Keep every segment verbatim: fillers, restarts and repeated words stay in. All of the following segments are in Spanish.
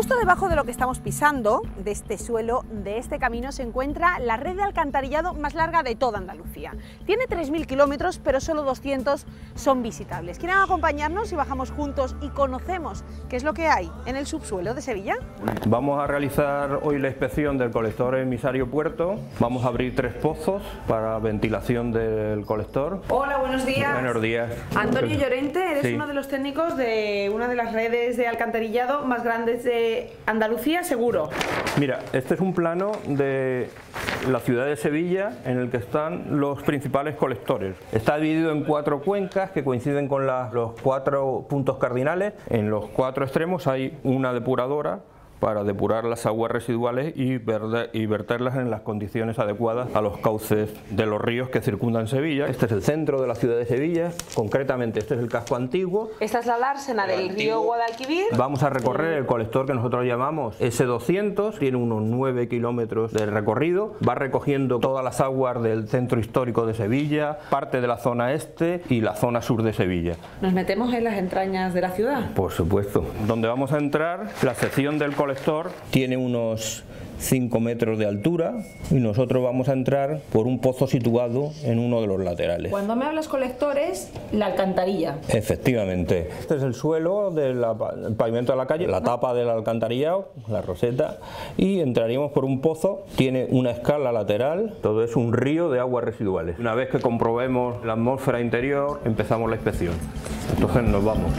Justo debajo de lo que estamos pisando, de este suelo, de este camino, se encuentra la red de alcantarillado más larga de toda Andalucía. Tiene tres mil kilómetros, pero solo doscientos son visitables. ¿Quieren acompañarnos y bajamos juntos y conocemos qué es lo que hay en el subsuelo de Sevilla? Vamos a realizar hoy la inspección del colector emisario puerto. Vamos a abrir tres pozos para ventilación del colector. Hola, buenos días. Buenos días. Antonio Llorente, eres Sí. uno de los técnicos de una de las redes de alcantarillado más grandes de Andalucía, seguro. Mira, este es un plano de la ciudad de Sevilla en el que están los principales colectores. Está dividido en cuatro cuencas que coinciden con la- los cuatro puntos cardinales. En los cuatro extremos hay una depuradora para depurar las aguas residuales y, verde, y verterlas en las condiciones adecuadas a los cauces de los ríos que circundan Sevilla. Este es el centro de la ciudad de Sevilla, concretamente este es el casco antiguo. Esta es la dársena del río Guadalquivir. Vamos a recorrer el colector que nosotros llamamos ese doscientos, tiene unos nueve kilómetros de recorrido, va recogiendo todas las aguas del centro histórico de Sevilla, parte de la zona este y la zona sur de Sevilla. Nos metemos en las entrañas de la ciudad. Por supuesto. Donde vamos a entrar, la sección del colector tiene unos cinco metros de altura y nosotros vamos a entrar por un pozo situado en uno de los laterales. Cuando me hablas colectores, la alcantarilla. Efectivamente. Este es el suelo del pavimento de la calle, la tapa del alcantarillado, la roseta, y entraríamos por un pozo, tiene una escala lateral, todo es un río de aguas residuales. Una vez que comprobemos la atmósfera interior, empezamos la inspección. Entonces nos vamos.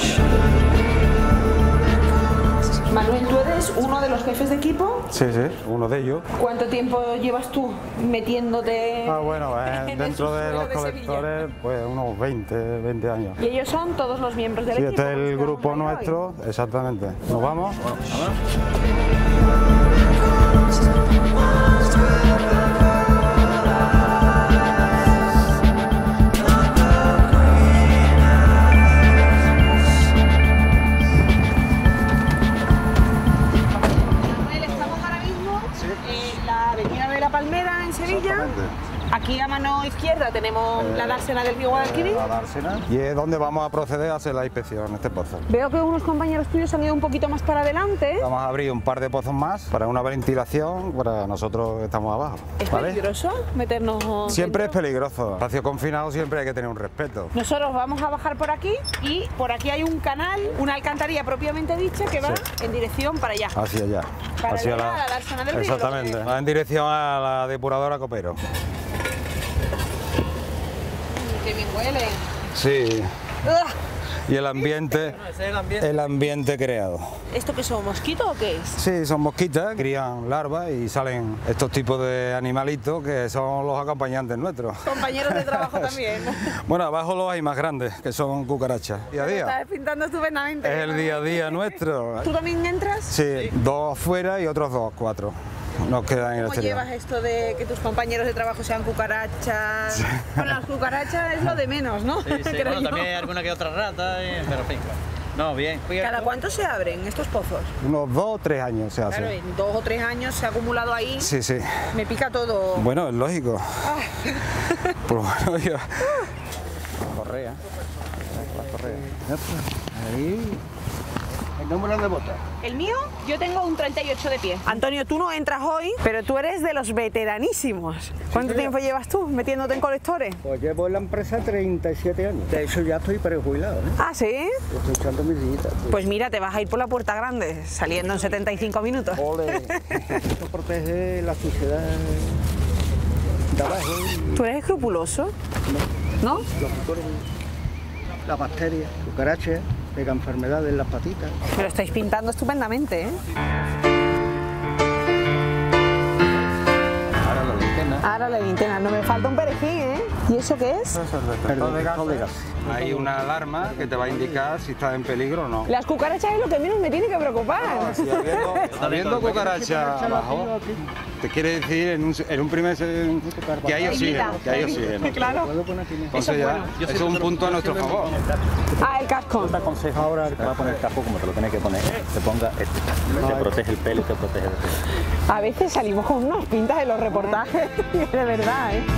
Manuel, ¿tú eres uno de los jefes de equipo? Sí, sí, uno de ellos. ¿Cuánto tiempo llevas tú metiéndote Ah, bueno, eh, en el dentro de subsuelo los de colectores, pues unos veinte, veinte años. Y ellos son todos los miembros del Sí, equipo. este es el que grupo vamos a ir nuestro, exactamente. ¿Nos vamos? Manuel, estamos ahora mismo en la avenida de la Palmera, en Sevilla. Exactamente. Aquí a mano izquierda tenemos la dársena del río Guadalquivir. La dársena. Y es donde vamos a proceder a hacer la inspección, este pozo. Veo que unos compañeros tuyos han ido un poquito más para adelante. Vamos a abrir un par de pozos más para una ventilación para nosotros que estamos abajo. ¿Es ¿vale? peligroso meternos Siempre es dentro? peligroso. Espacio confinado siempre hay que tener un respeto. Nosotros vamos a bajar por aquí y por aquí hay un canal, una alcantarilla propiamente dicha que va Sí. en dirección para allá. Hacia allá. Para hacia llegar a la dársena del río, Exactamente. lo que- Va en dirección a la depuradora Copero. ¡Qué bien huele! Sí. ¡Ugh! Y el ambiente, el ambiente creado. ¿Esto qué son, mosquitos o qué es? Sí, son mosquitas, crían larvas y salen estos tipos de animalitos que son los acompañantes nuestros. Compañeros de trabajo también. Bueno, abajo los hay más grandes, que son cucarachas. Día a Estás día. pintando estupendamente. Es el día a día nuestro. ¿Tú también entras? Sí, dos afuera y otros dos, cuatro. Nos quedan en el ¿Cómo exterior. llevas esto de que tus compañeros de trabajo sean cucarachas? Bueno, las cucarachas es lo de menos, ¿no? Sí, sí, Creo bueno, yo. también hay alguna que otra rata, y- pero en fin, claro. No, bien. ¿Cada cuánto se abren estos pozos? Unos dos o tres años se hace. Claro, en dos o tres años se ha acumulado ahí. Sí, sí. Me pica todo. Bueno, es lógico. Ah. Pues bueno, yo... Correa. La correa. Ahí. El número de botas. El mío, yo tengo un treinta y ocho de pie. Antonio, tú no entras hoy, pero tú eres de los veteranísimos. ¿Cuánto tiempo llevas tú metiéndote en colectores? Pues llevo en la empresa treinta y siete años. De eso ya estoy prejubilado, ¿eh? Ah, ¿sí? Estoy echando mis sillitas. Pues mira, te vas a ir por la puerta grande, saliendo en setenta y cinco minutos. Ole. Esto protege la suciedad de abajo y ¿Tú eres escrupuloso? ¿No? los motores, las bacterias, cucarachas, pega enfermedades en las patitas. Me lo estáis pintando estupendamente, ¿eh? Ahora la linterna. Ahora la linterna, no me falta un perejil, ¿eh? ¿Y eso qué es? Detector de detector de gases. Hay una alarma que te va a indicar si estás en peligro o no. Las cucarachas es lo que menos me tiene que preocupar. Si habiendo, habiendo cucaracha abajo, te quiere decir en un, en un primer se- que hay oxígeno, que hay oxígeno. Claro. ¿Puedo poner aquí? Entonces ya, eso es un punto a nuestro favor. Ah, el casco. Te aconsejo ahora que te vas a poner el casco como te lo tienes que poner, te ponga este. Te protege el pelo y te protege el pelo. A veces salimos con unas pintas de los reportajes, de verdad, ¿eh?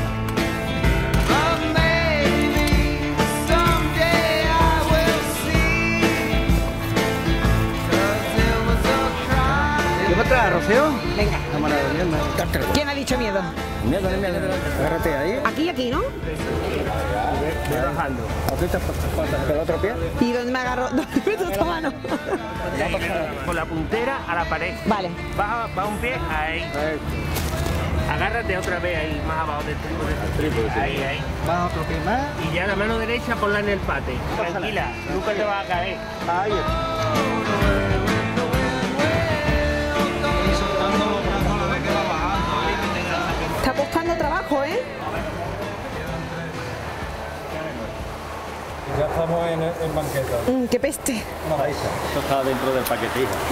entrar, Rocío? Venga. Cámara de mierda. ¿Quién ha dicho miedo? Miedo, no miedo. Agárrate ahí. Aquí y aquí, ¿no? Ve bajando. Aquí te falta el otro pie. ¿Y dónde me agarro? ¿Dónde meto esta mano? Con la puntera a la pared. Vale. Baja, baja un pie, ahí. Agárrate otra vez ahí, más abajo del trípode. Ahí, ahí. Baja otro pie más. Y ya la mano derecha ponla en el pate. Tranquila, nunca te vas a caer. Ahí. Está costando trabajo, ¿eh? Ya estamos en, en banqueta. Mm, ¡Qué peste! Esto está dentro del paquete, hija.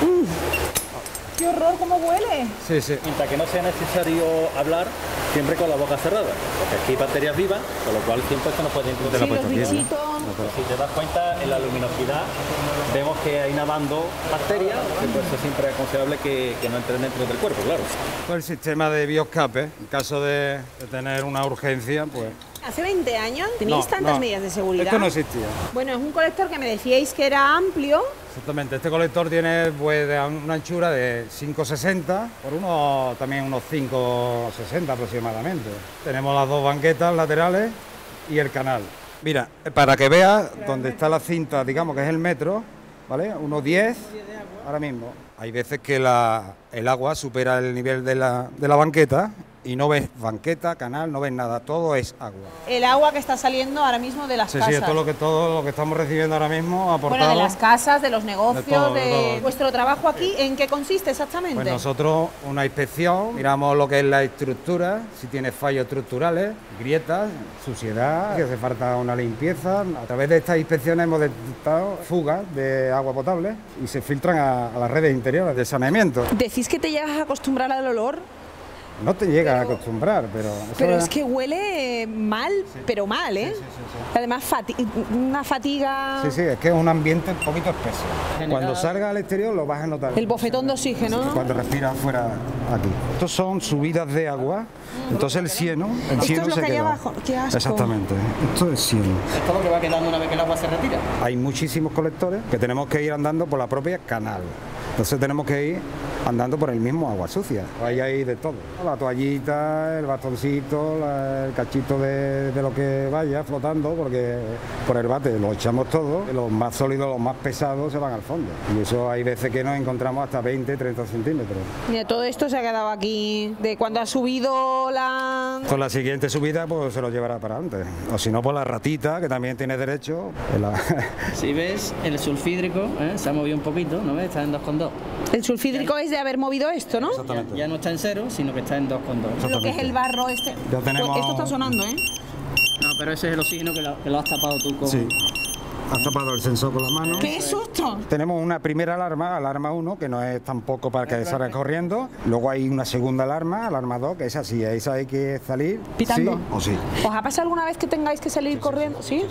¡Qué horror, cómo huele! Sí, sí. Mientras que no sea necesario hablar, siempre con la boca cerrada. Porque aquí hay bacterias vivas, con lo cual siempre esto no puede introducir. Sí, los bichitos. Pero si te das cuenta, en la luminosidad vemos que hay nadando bacterias, y por eso siempre es aconsejable que, que no entren dentro del cuerpo, claro. Pues el sistema de bioscape, en caso de, de tener una urgencia, pues... Hace veinte años teníais No, tantas no. medidas de seguridad. Esto no existía. Bueno, es un colector que me decíais que era amplio. Exactamente, este colector tiene pues, de una anchura de cinco sesenta por unos, también unos cinco sesenta aproximadamente. Tenemos las dos banquetas laterales y el canal. Mira, para que veas dónde está la cinta, digamos que es el metro, ¿vale? Unos diez ahora mismo. Hay veces que la, el agua supera el nivel de la, de la banqueta y no ves banqueta, canal, no ves nada, todo es agua. El agua que está saliendo ahora mismo de las Sí, casas. sí, esto es lo que, todo lo que estamos recibiendo ahora mismo aportado. Bueno, de las casas, de los negocios, de, De todo, de todo. vuestro trabajo aquí, ¿en qué consiste exactamente? Pues nosotros una inspección, miramos lo que es la estructura, si tiene fallos estructurales, grietas, suciedad, que hace falta una limpieza. A través de estas inspecciones hemos detectado fugas de agua potable y se filtran a, a las redes interiores de saneamiento. ¿Decís que te llegas a acostumbrar al olor? No te llegas a acostumbrar, pero... eso Pero es que huele mal, pero mal, ¿eh? Sí, sí, sí, sí. Además, fati- una fatiga... Sí, sí, es que es un ambiente un poquito espeso. Cuando salga al exterior lo vas a notar. El bofetón de oxígeno. Cuando respiras fuera aquí. Estos son subidas de agua, entonces el cieno, el Esto cieno es lo se que hay queda. abajo. Qué asco. Exactamente, esto es cieno. Esto es lo que va quedando una vez que el agua se retira. Hay muchísimos colectores que tenemos que ir andando por la propia canal. Entonces tenemos que ir andando por el mismo agua sucia. Ahí hay de todo. La toallita, el bastoncito, la- el cachito de, de lo que vaya flotando, porque por el bate lo echamos todo. Los más sólidos, los más pesados se van al fondo. Y eso hay veces que nos encontramos hasta veinte, treinta centímetros. Mira, todo esto se ha quedado aquí de cuando ha subido la... Con la siguiente subida pues se lo llevará para antes. O si no, por la ratita, que también tiene derecho. en la- Si ves, el sulfídrico ¿eh? se ha movido un poquito, ¿no ves? Está en dos coma dos. El sulfídrico es de haber movido esto, ¿no? Ya, ya no está en cero, sino que está en dos coma dos. Lo que es el barro este. Ya tenemos- Pues esto está sonando, ¿eh? No, pero ese es el oxígeno que lo, que lo has tapado tú con... Sí. Has tapado el sensor con la mano. ¡Qué susto! Tenemos una primera alarma, alarma uno, que no es tampoco para que salga corriendo. Luego hay una segunda alarma, alarma dos, que es así, esa hay que salir. ¿Pitando? Sí o sí. ¿Os ha pasado alguna vez que tengáis que salir corriendo? ¿Sí?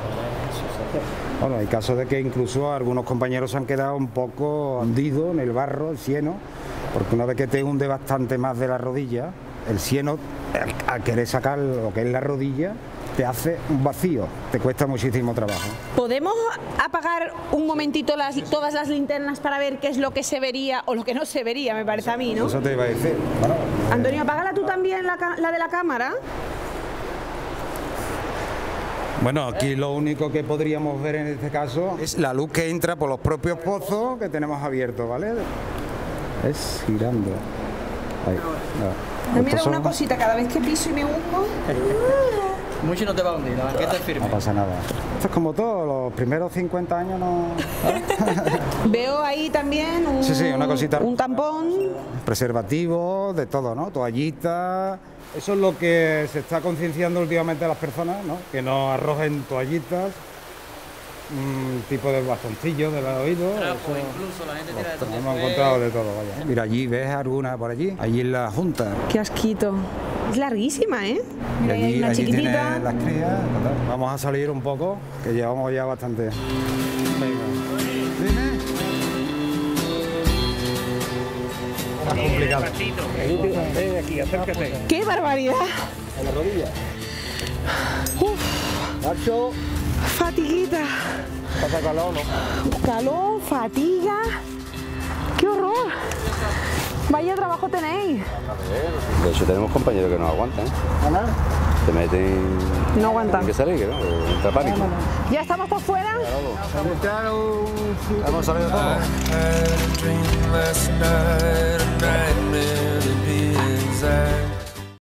Bueno, hay casos de que incluso algunos compañeros se han quedado un poco hundidos en el barro, el cieno, porque una vez que te hunde bastante más de la rodilla, el cieno, al, al querer sacar lo que es la rodilla, te hace un vacío, te cuesta muchísimo trabajo. ¿Podemos apagar un momentito las, todas las linternas para ver qué es lo que se vería o lo que no se vería, me parece a mí, ¿no? Eso te iba a decir. Bueno, Antonio, apágala tú también la, ca- la de la cámara. Bueno, aquí lo único que podríamos ver en este caso es la luz que entra por los propios pozos que tenemos abiertos, ¿vale? Es girando. Ahí. No. Mira, Estos una son- cosita, cada vez que piso y me hundo... Mucho no te va a hundir, la banqueta es No firme. pasa nada. Esto es como todo, los primeros cincuenta años no... Veo ahí también un, Sí, sí, una cosita. un tampón. Preservativos, de todo, ¿no? Toallitas. Eso es lo que se está concienciando últimamente a las personas, ¿no? Que no arrojen toallitas, un tipo de bastoncillo del oído. Trapo, eso- incluso la gente tira de todo Hemos tipo. encontrado de todo, vaya. Mira, allí ves alguna por allí, allí en la junta. Qué asquito. Es larguísima, ¿eh? Y Mira, ahí hay allí, una allí chiquitita. tienen las crías. Total. Vamos a salir un poco, que llevamos ya bastante. Venga. Dime. Está complicado. Ven aquí, acércate. ¡Qué barbaridad! En la rodilla. Uf, Nacho, fatiguita. pasa calor, ¿no? Calor, fatiga. ¡Qué horror! Vaya trabajo tenéis. De hecho tenemos compañeros que no aguantan, ¿eh? Se meten... No aguantan. Tienen que salir, ¿no? Entra pánico. ¿Ya estamos por fuera? Vamos a salir de todo.